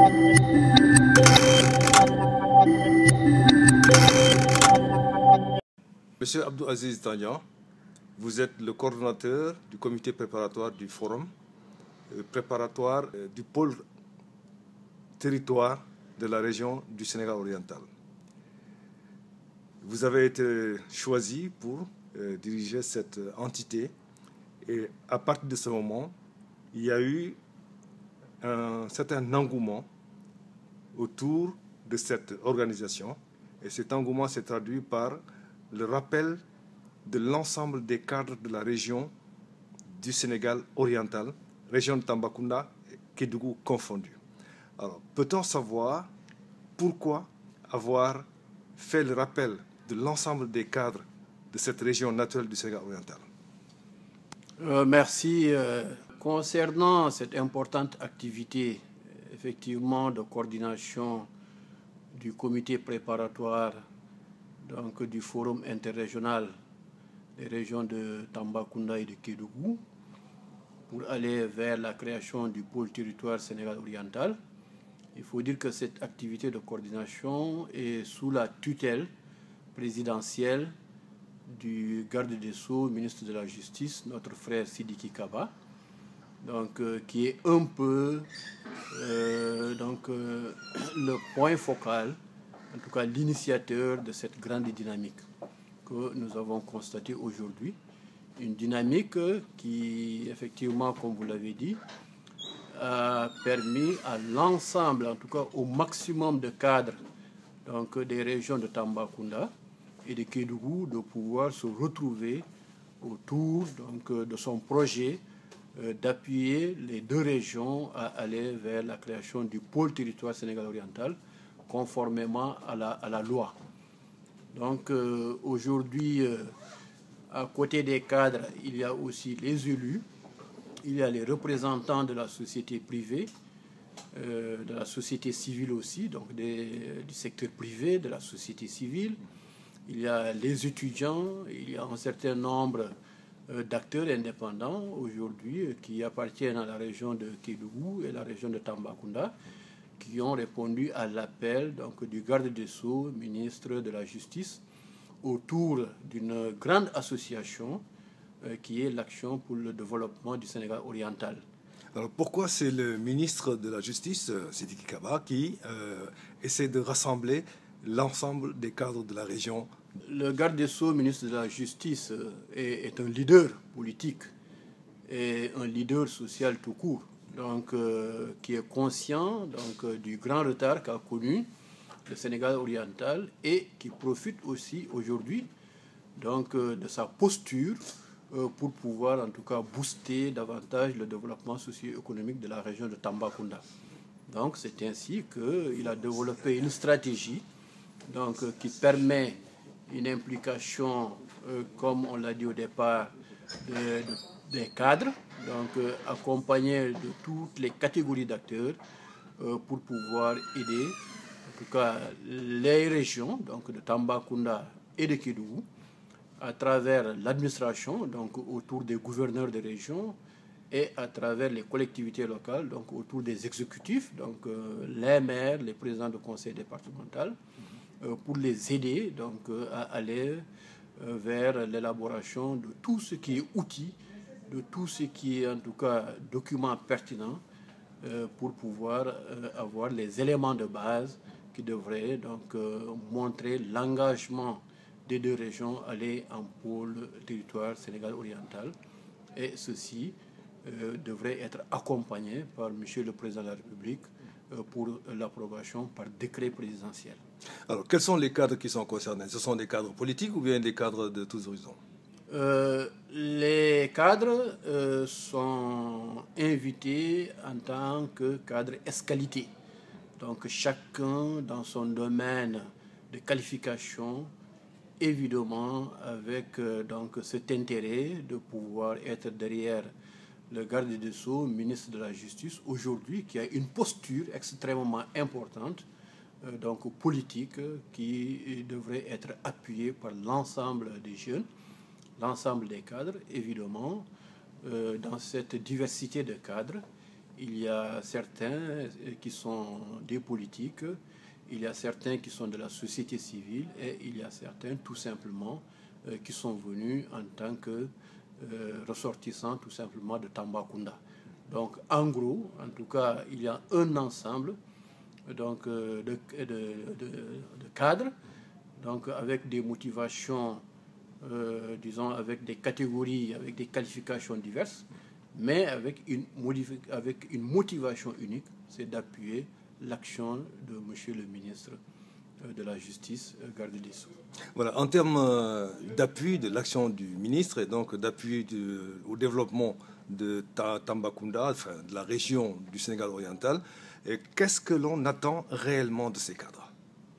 Monsieur Abdou Aziz Tandian, vous êtes le coordonnateur du comité préparatoire du forum, préparatoire du pôle territoire de la région du Sénégal oriental. Vous avez été choisi pour diriger cette entité et à partir de ce moment, il y a eu un certain engouement autour de cette organisation et cet engouement s'est traduit par le rappel de l'ensemble des cadres de la région du Sénégal oriental, région de Tambacounda et Kédougou confondus. Alors, peut-on savoir pourquoi avoir fait le rappel de l'ensemble des cadres de cette région naturelle du Sénégal oriental? Merci. Concernant cette importante activité, effectivement, de coordination du comité préparatoire donc, du Forum interrégional des régions de Tambacounda et de Kédougou pour aller vers la création du pôle territoire Sénégal oriental. Il faut dire que cette activité de coordination est sous la tutelle présidentielle du garde des Sceaux, ministre de la Justice, notre frère Sidiki Kaba, donc, qui est un peu le point focal, en tout cas l'initiateur de cette grande dynamique que nous avons constatée aujourd'hui. Une dynamique qui, effectivement, comme vous l'avez dit, a permis à l'ensemble, en tout cas au maximum de cadres donc, des régions de Tambacounda et de Kédougou de pouvoir se retrouver autour donc, de son projet d'appuyer les deux régions à aller vers la création du pôle territoire Sénégal oriental conformément à la loi. Donc aujourd'hui, à côté des cadres, il y a aussi les élus, il y a les représentants de la société privée, de la société civile aussi, donc du secteur privé, de la société civile. Il y a les étudiants, il y a un certain nombre d'acteurs indépendants aujourd'hui qui appartiennent à la région de Kédougou et la région de Tambacounda, qui ont répondu à l'appel donc, du garde des Sceaux, ministre de la Justice, autour d'une grande association qui est l'Action pour le développement du Sénégal oriental. Alors pourquoi c'est le ministre de la Justice, Sidiki Kaba, qui essaie de rassembler l'ensemble des cadres de la région? Le garde des Sceaux, ministre de la Justice, est un leader politique et un leader social tout court, donc, qui est conscient donc, du grand retard qu'a connu le Sénégal oriental et qui profite aussi aujourd'hui donc, de sa posture pour pouvoir en tout cas booster davantage le développement socio-économique de la région de Tambacounda. Donc c'est ainsi qu'il a développé une stratégie donc, qui permet une implication, comme on l'a dit au départ, des cadres, donc accompagnés de toutes les catégories d'acteurs pour pouvoir aider, en tout cas, les régions donc de Tambacounda et de Kédougou, à travers l'administration, donc autour des gouverneurs des régions, et à travers les collectivités locales, donc autour des exécutifs, donc les maires, les présidents de conseil départemental, pour les aider donc, à aller vers l'élaboration de tout ce qui est outils, de tout ce qui est en tout cas documents pertinents pour pouvoir avoir les éléments de base qui devraient donc montrer l'engagement des deux régions à aller en pôle territoire Sénégal oriental. Et ceci devrait être accompagné par M. le Président de la République pour l'approbation par décret présidentiel. Alors, quels sont les cadres qui sont concernés? Ce sont des cadres politiques ou bien des cadres de tous horizons? Les cadres sont invités en tant que cadres escalité. Donc, chacun dans son domaine de qualification, évidemment avec donc, cet intérêt de pouvoir être derrière le garde des Sceaux, ministre de la Justice, aujourd'hui, qui a une posture extrêmement importante, donc politique, qui devrait être appuyée par l'ensemble des jeunes, l'ensemble des cadres, évidemment. Dans cette diversité de cadres, Il y a certains qui sont des politiques, il y a certains qui sont de la société civile et il y a certains tout simplement qui sont venus en tant que ressortissants tout simplement de Tambacounda. Donc en gros, en tout cas, il y a un ensemble donc, de cadres, donc avec des motivations, disons, avec des catégories, avec des qualifications diverses, mais avec une motivation unique, c'est d'appuyer l'action de Monsieur le ministre de la Justice, garde des Sceaux. Voilà, en termes d'appui de l'action du ministre et donc d'appui au développement de Tambacounda, enfin, de la région du Sénégal oriental, qu'est-ce que l'on attend réellement de ces cadres?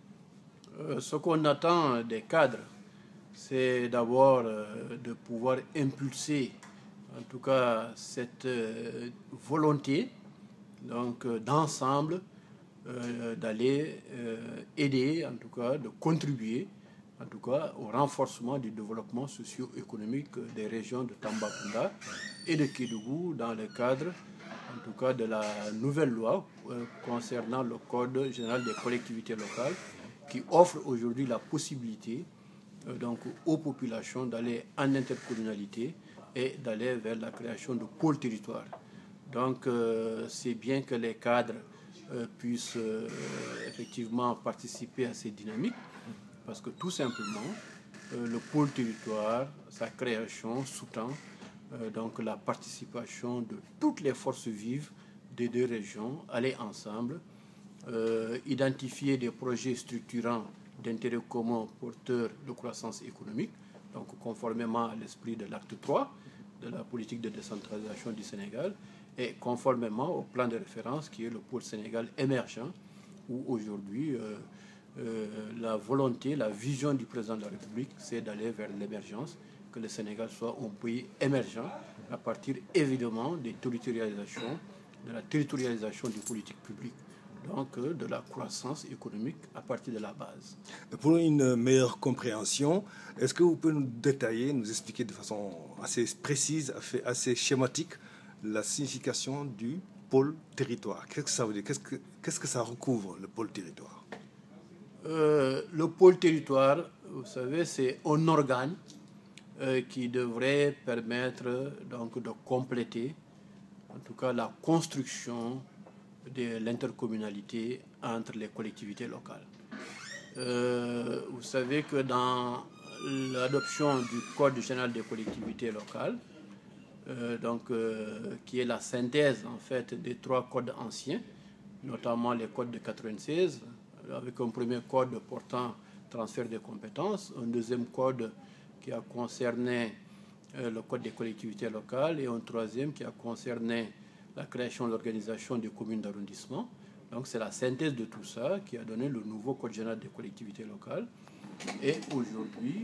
Ce qu'on attend des cadres, c'est d'abord de pouvoir impulser, en tout cas, cette volonté donc d'ensemble d'aller aider, en tout cas, de contribuer, en tout cas, au renforcement du développement socio-économique des régions de Tambacounda et de Kédougou dans le cadre, en tout cas, de la nouvelle loi concernant le Code général des collectivités locales qui offre aujourd'hui la possibilité donc aux populations d'aller en intercommunalité et d'aller vers la création de pôles territoires. Donc c'est bien que les cadres puissent effectivement participer à ces dynamiques parce que tout simplement le pôle territoire, sa création sous-tend donc la participation de toutes les forces vives des deux régions, aller ensemble, identifier des projets structurants d'intérêt commun porteurs de croissance économique, donc conformément à l'esprit de l'acte 3 de la politique de décentralisation du Sénégal et conformément au plan de référence qui est le pôle Sénégal émergent, où aujourd'hui la volonté, la vision du président de la République, c'est d'aller vers l'émergence, que le Sénégal soit un pays émergent à partir évidemment des territorialisations, de la territorialisation des politiques publiques, donc de la croissance économique à partir de la base. Pour une meilleure compréhension, est-ce que vous pouvez nous détailler, nous expliquer de façon assez précise, assez schématique, la signification du pôle territoire? Qu'est-ce que ça veut dire? Qu'est-ce que ça recouvre, le pôle territoire? Le pôle territoire, vous savez, c'est un organe qui devrait permettre donc de compléter, en tout cas, la construction de l'intercommunalité entre les collectivités locales. Vous savez que dans l'adoption du Code général des collectivités locales, qui est la synthèse en fait des trois codes anciens, notamment les codes de 96, avec un premier code portant transfert des compétences, un deuxième code qui a concerné le code des collectivités locales et un troisième qui a concerné la création de l'organisation des communes d'arrondissement. Donc c'est la synthèse de tout ça qui a donné le nouveau Code général des collectivités locales. Et aujourd'hui,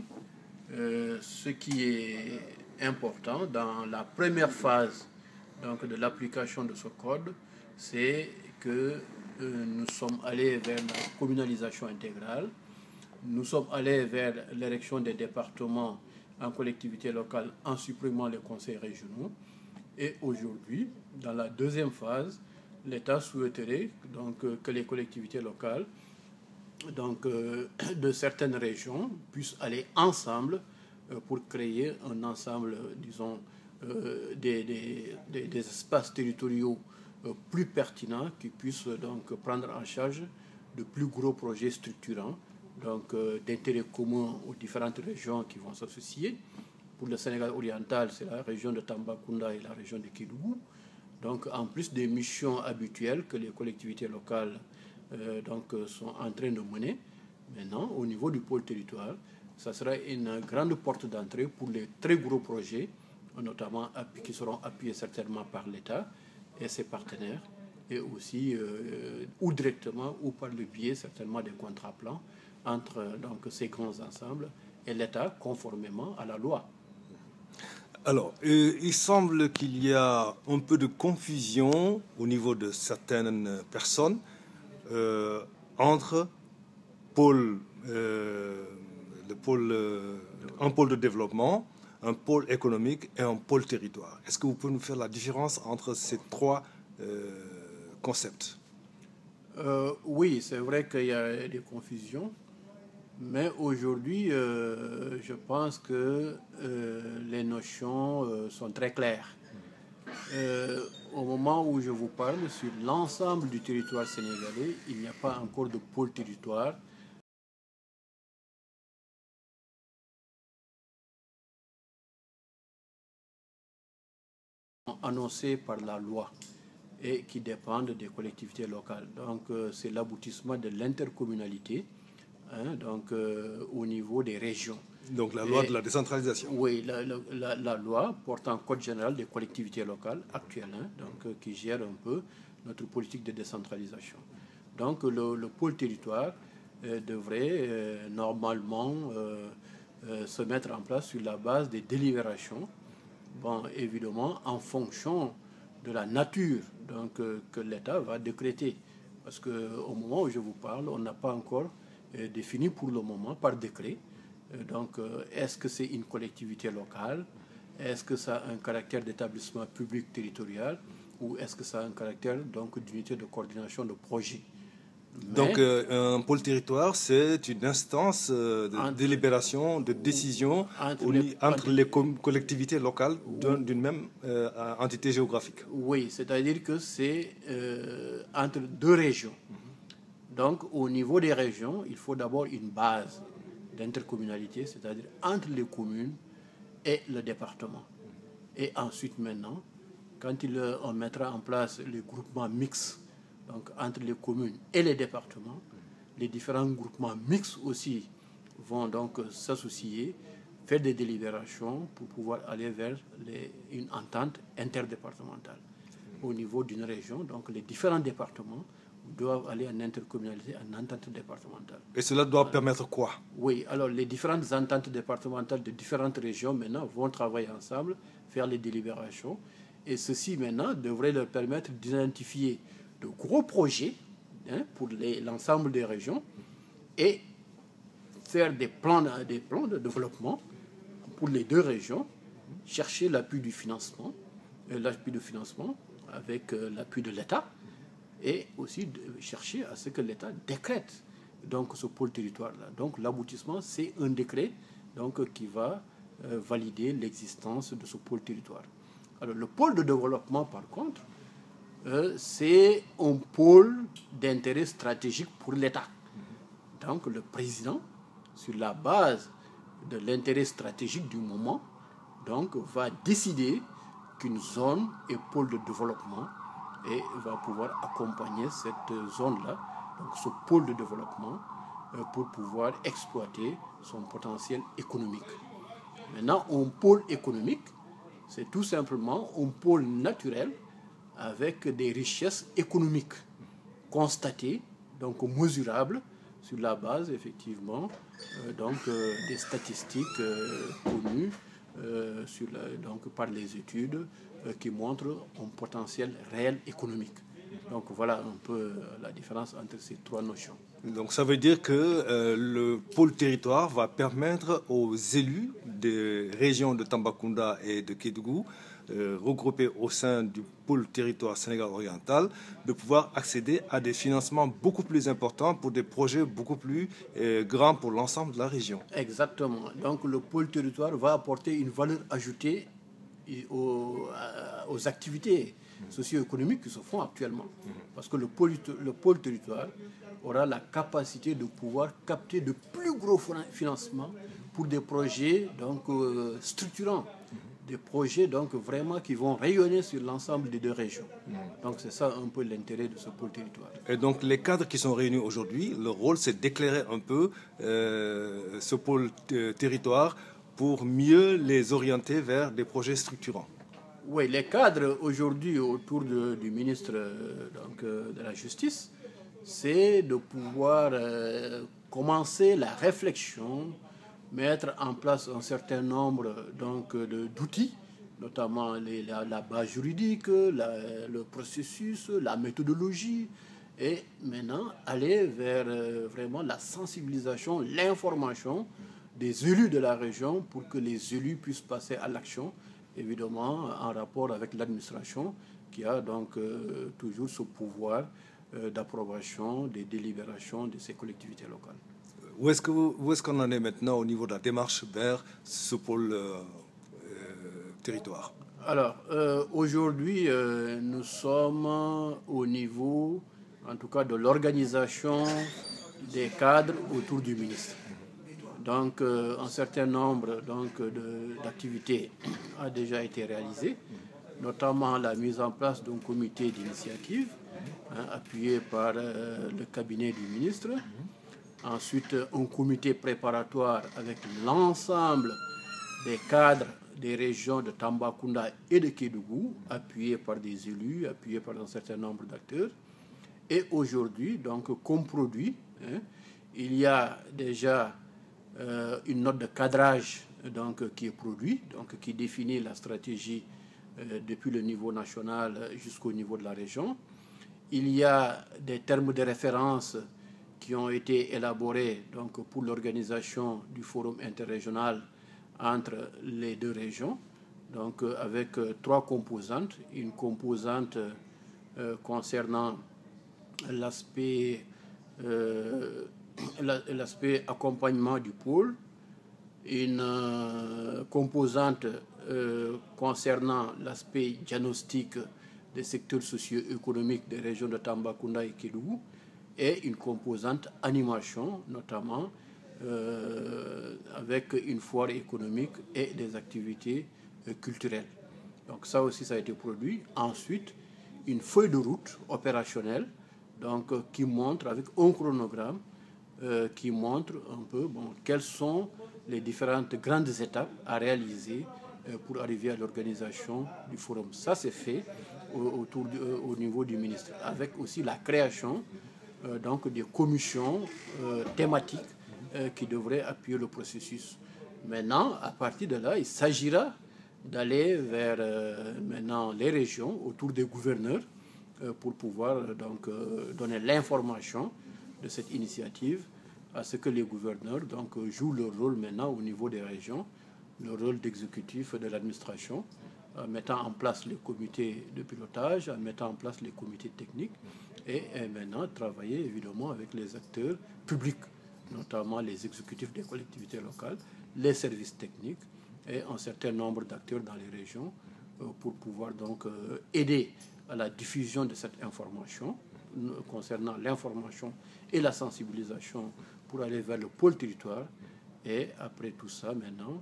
ce qui est important dans la première phase donc, de l'application de ce code, c'est que nous sommes allés vers la communalisation intégrale, nous sommes allés vers l'érection des départements en collectivité locale en supprimant les conseils régionaux. Et aujourd'hui, dans la deuxième phase, l'État souhaiterait donc, que les collectivités locales donc, de certaines régions puissent aller ensemble pour créer un ensemble, disons, des espaces territoriaux plus pertinents qui puissent donc prendre en charge de plus gros projets structurants, donc d'intérêt commun aux différentes régions qui vont s'associer. Pour le Sénégal oriental, c'est la région de Tambacounda et la région de Kédougou. Donc, en plus des missions habituelles que les collectivités locales sont en train de mener, maintenant, au niveau du pôle territoire, ça sera une grande porte d'entrée pour les très gros projets, notamment qui seront appuyés certainement par l'État et ses partenaires, et aussi ou directement ou par le biais certainement des contrats plans entre donc, ces grands ensembles et l'État conformément à la loi. Alors, il semble qu'il y a un peu de confusion au niveau de certaines personnes entre un pôle de développement, un pôle économique et un pôle territoire. Est-ce que vous pouvez nous faire la différence entre ces trois concept. Oui, c'est vrai qu'il y a des confusions, mais aujourd'hui, je pense que les notions sont très claires. Au moment où je vous parle, sur l'ensemble du territoire sénégalais, il n'y a pas encore de pôle territoire. Annoncés par la loi et qui dépendent des collectivités locales. Donc, c'est l'aboutissement de l'intercommunalité au niveau des régions. Donc, la loi de la décentralisation. Oui, la loi portant code général des collectivités locales actuelles, qui gère un peu notre politique de décentralisation. Donc, le pôle territoire devrait normalement se mettre en place sur la base des délibérations. Bon, évidemment, en fonction de la nature que l'État va décréter. Parce qu'au moment où je vous parle, on n'a pas encore défini pour le moment par décret. Est-ce que c'est une collectivité locale? Est-ce que ça a un caractère d'établissement public territorial? Ou est-ce que ça a un caractère d'unité de coordination de projet? Donc, un pôle territoire, c'est une instance de délibération, de décision entre les collectivités locales d'une même entité géographique. Oui, c'est-à-dire que c'est entre deux régions. Donc, au niveau des régions, il faut d'abord une base d'intercommunalité, c'est-à-dire entre les communes et le département. Et ensuite, maintenant, quand on mettra en place les groupements mixtes, donc entre les communes et les départements, les différents groupements mixtes aussi vont donc s'associer, faire des délibérations pour pouvoir aller vers une entente interdépartementale. Au niveau d'une région, donc les différents départements doivent aller en intercommunalité, en entente départementale. Et cela doit permettre quoi? Oui, alors les différentes ententes départementales de différentes régions maintenant vont travailler ensemble, faire les délibérations, et ceci maintenant devrait leur permettre d'identifier de gros projets pour l'ensemble des régions et faire des plans de développement pour les deux régions, chercher l'appui de financement avec l'appui de l'État, et aussi chercher à ce que l'État décrète donc ce pôle territoire-là. Donc l'aboutissement, c'est un décret qui va valider l'existence de ce pôle territoire. Alors le pôle de développement, par contre, c'est un pôle d'intérêt stratégique pour l'État. Donc le président, sur la base de l'intérêt stratégique du moment, va décider qu'une zone est pôle de développement et va pouvoir accompagner cette zone-là, donc ce pôle de développement, pour pouvoir exploiter son potentiel économique. Maintenant, un pôle économique, c'est tout simplement un pôle naturel avec des richesses économiques constatées, donc mesurables, sur la base, effectivement, des statistiques connues par les études qui montrent un potentiel réel économique. Donc voilà un peu la différence entre ces trois notions. Donc ça veut dire que le pôle territoire va permettre aux élus des régions de Tambacounda et de Kédougou, regroupés au sein du pôle territoire Sénégal oriental, de pouvoir accéder à des financements beaucoup plus importants pour des projets beaucoup plus grands pour l'ensemble de la région. Exactement. Donc le pôle territoire va apporter une valeur ajoutée aux activités socio-économiques qui se font actuellement. Parce que le pôle territoire aura la capacité de pouvoir capter de plus gros financements pour des projets structurants, des projets vraiment qui vont rayonner sur l'ensemble des deux régions. Donc c'est ça un peu l'intérêt de ce pôle territoire. Et donc les cadres qui sont réunis aujourd'hui, leur rôle c'est d'éclairer un peu ce pôle territoire pour mieux les orienter vers des projets structurants. Oui, les cadres aujourd'hui autour du ministre de la Justice, c'est de pouvoir commencer la réflexion, mettre en place un certain nombre d'outils, notamment la base juridique, le processus, la méthodologie, et maintenant aller vers vraiment la sensibilisation, l'information des élus de la région pour que les élus puissent passer à l'action, évidemment en rapport avec l'administration qui a donc toujours ce pouvoir d'approbation des délibérations de ces collectivités locales. Où est-ce qu'on en est maintenant au niveau de la démarche vers ce pôle territoire? Alors, aujourd'hui, nous sommes au niveau, en tout cas, de l'organisation des cadres autour du ministre. Donc, un certain nombre d'activités a déjà été réalisé, notamment la mise en place d'un comité d'initiative appuyé par le cabinet du ministre. Ensuite, un comité préparatoire avec l'ensemble des cadres des régions de Tambacounda et de Kédougou, appuyés par des élus, appuyés par un certain nombre d'acteurs. Et aujourd'hui, donc, comme produit, il y a déjà une note de cadrage qui est produite, qui définit la stratégie depuis le niveau national jusqu'au niveau de la région. Il y a des termes de référence qui ont été élaborés pour l'organisation du forum interrégional entre les deux régions, avec trois composantes. Une composante concernant l'aspect accompagnement du pôle, une composante concernant l'aspect diagnostic des secteurs socio-économiques des régions de Tambacounda et Kédougou, et une composante animation, notamment avec une foire économique et des activités culturelles. Donc ça aussi, ça a été produit. Ensuite, une feuille de route opérationnelle qui montre, avec un chronogramme, qui montre un peu quelles sont les différentes grandes étapes à réaliser pour arriver à l'organisation du forum. Ça, c'est fait au niveau du ministre, avec aussi la création des commissions thématiques qui devraient appuyer le processus. Maintenant, à partir de là, il s'agira d'aller vers maintenant les régions autour des gouverneurs pour pouvoir donner l'information de cette initiative à ce que les gouverneurs jouent leur rôle maintenant au niveau des régions, le rôle d'exécutif de l'administration, en mettant en place les comités de pilotage, en mettant en place les comités techniques et maintenant travailler évidemment avec les acteurs publics, notamment les exécutifs des collectivités locales, les services techniques et un certain nombre d'acteurs dans les régions pour pouvoir aider à la diffusion de cette information concernant l'information et la sensibilisation pour aller vers le pôle territoire. Et après tout ça, maintenant,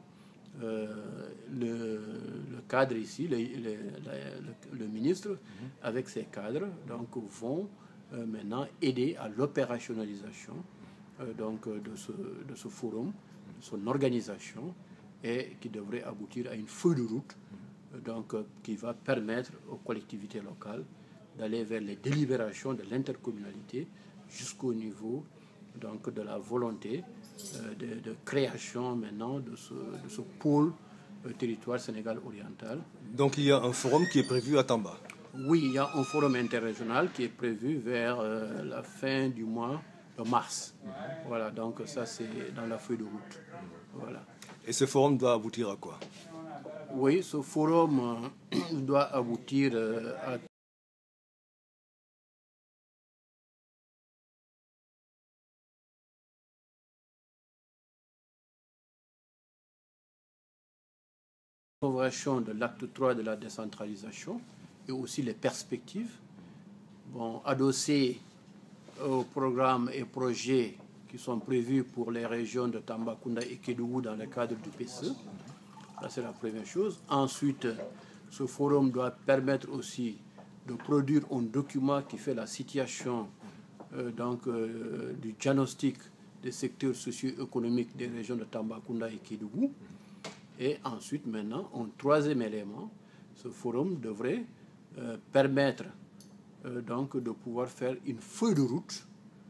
le cadre ici, le ministre, avec ses cadres, vont maintenant aider à l'opérationnalisation de ce forum, de son organisation, et qui devrait aboutir à une feuille de route qui va permettre aux collectivités locales d'aller vers les délibérations de l'intercommunalité jusqu'au niveau de la volonté de création maintenant de ce pôle territoire Sénégal oriental. Donc il y a un forum qui est prévu à Tamba? Oui, il y a un forum interrégional qui est prévu vers la fin du mois de mars. Voilà, donc ça c'est dans la feuille de route. Voilà. Et ce forum doit aboutir à quoi? Oui, ce forum doit aboutir à de l'acte 3 de la décentralisation et aussi les perspectives. Adossés aux programmes et projets qui sont prévus pour les régions de Tambacounda et Kédougou dans le cadre du PSE. Ça, c'est la première chose. Ensuite, ce forum doit permettre aussi de produire un document qui fait la situation du diagnostic des secteurs socio-économiques des régions de Tambacounda et Kédougou. Et ensuite, maintenant, un troisième élément, ce forum devrait permettre de pouvoir faire une feuille de route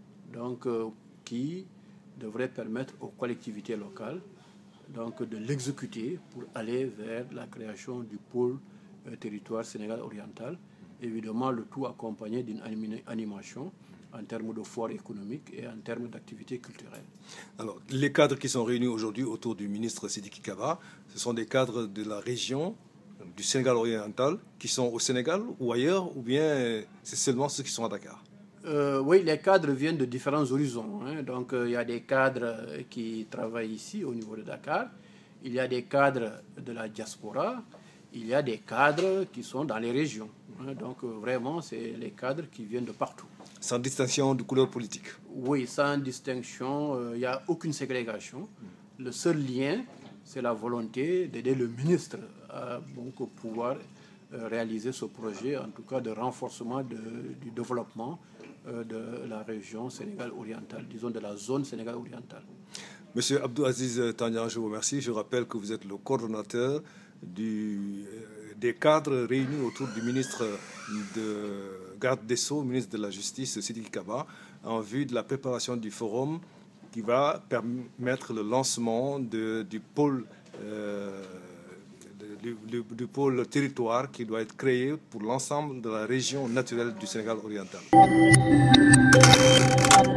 qui devrait permettre aux collectivités locales de l'exécuter pour aller vers la création du pôle territoire Sénégal oriental. Évidemment, le tout accompagné d'une animation en termes de foire économique et en termes d'activités culturelles. Alors, les cadres qui sont réunis aujourd'hui autour du ministre Sidiki Kaba, ce sont des cadres de la région du Sénégal oriental qui sont au Sénégal ou ailleurs, ou bien c'est seulement ceux qui sont à Dakar? Oui, les cadres viennent de différents horizons. Donc, il y a des cadres qui travaillent ici, au niveau de Dakar. Il y a des cadres de la diaspora. Il y a des cadres qui sont dans les régions. Donc, vraiment, c'est les cadres qui viennent de partout. Sans distinction de couleur politique? Oui, sans distinction. Il n'y a aucune ségrégation. Le seul lien, c'est la volonté d'aider le ministre à pouvoir réaliser ce projet, en tout cas de renforcement du développement de la région Sénégal orientale, disons de la zone Sénégal orientale. Monsieur Abdou Aziz Tandian, je vous remercie. Je rappelle que vous êtes le coordonnateur des cadres réunis autour du ministre de Garde des Sceaux, ministre de la Justice, Sidiki Kaba, en vue de la préparation du forum qui va permettre le lancement du pôle du pôle territoire qui doit être créé pour l'ensemble de la région naturelle du Sénégal oriental.